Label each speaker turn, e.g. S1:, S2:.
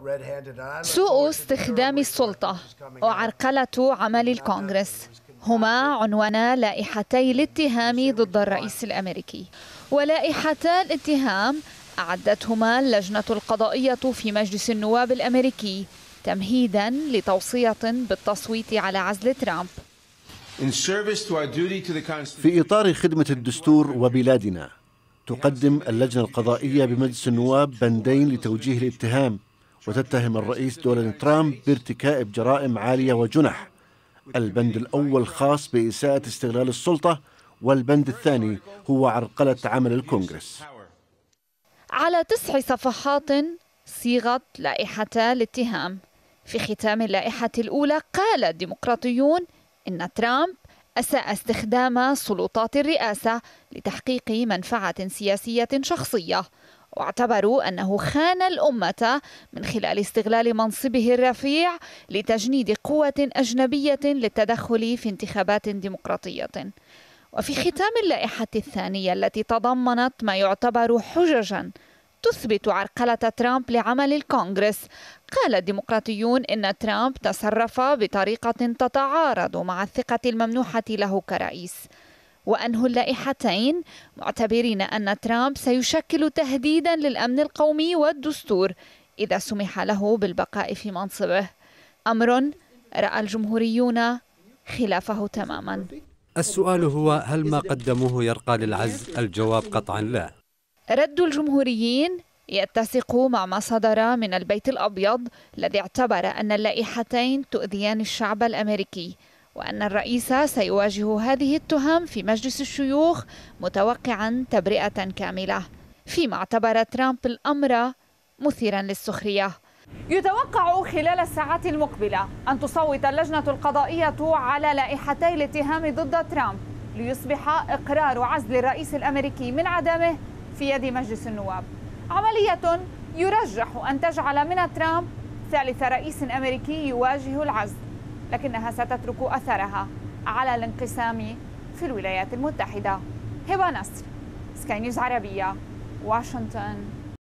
S1: سوء استخدام السلطة وعرقلة عمل الكونغرس هما عنوان لائحتي الاتهام ضد الرئيس الأمريكي، ولائحتا الاتهام أعدتهما اللجنة القضائية في مجلس النواب الأمريكي تمهيدا لتوصية بالتصويت على عزل ترامب.
S2: في إطار خدمة الدستور وبلادنا، تقدم اللجنة القضائية بمجلس النواب بندين لتوجيه الاتهام، وتتهم الرئيس دونالد ترامب بارتكاب جرائم عالية وجنح. البند الأول خاص بإساءة استغلال السلطة، والبند الثاني هو عرقلة عمل الكونغرس.
S1: على 9 صفحات صيغت لائحتا الاتهام. في ختام اللائحة الأولى قال الديمقراطيون إن ترامب أساء استخدام سلطات الرئاسة لتحقيق منفعة سياسية شخصية، واعتبروا أنه خان الأمة من خلال استغلال منصبه الرفيع لتجنيد قوة أجنبية للتدخل في انتخابات ديمقراطية. وفي ختام اللائحة الثانية التي تضمنت ما يعتبر حججا تثبت عرقلة ترامب لعمل الكونغرس، قال الديمقراطيون إن ترامب تصرف بطريقة تتعارض مع الثقة الممنوحة له كرئيس، وأنهوا اللائحتين معتبرين أن ترامب سيشكل تهديدا للأمن القومي والدستور إذا سمح له بالبقاء في منصبه، أمر رأى الجمهوريون خلافه تماما.
S3: السؤال هو: هل ما قدموه يرقى للعزل؟ الجواب قطعا لا.
S1: رد الجمهوريين يتسق مع ما صدر من البيت الأبيض الذي اعتبر أن اللائحتين تؤذيان الشعب الأمريكي، وأن الرئيس سيواجه هذه التهم في مجلس الشيوخ متوقعا تبرئة كاملة، فيما اعتبر ترامب الأمر مثيرا للسخرية. يتوقع خلال الساعات المقبلة أن تصوت اللجنة القضائية على لائحتي الاتهام ضد ترامب ليصبح إقرار عزل الرئيس الأمريكي من عدمه في يد مجلس النواب، عملية يرجح أن تجعل من ترامب ثالث رئيس أمريكي يواجه العزل، لكنها ستترك أثرها على الانقسام في الولايات المتحدة. هبة نصر، سكاي نيوز عربية، واشنطن.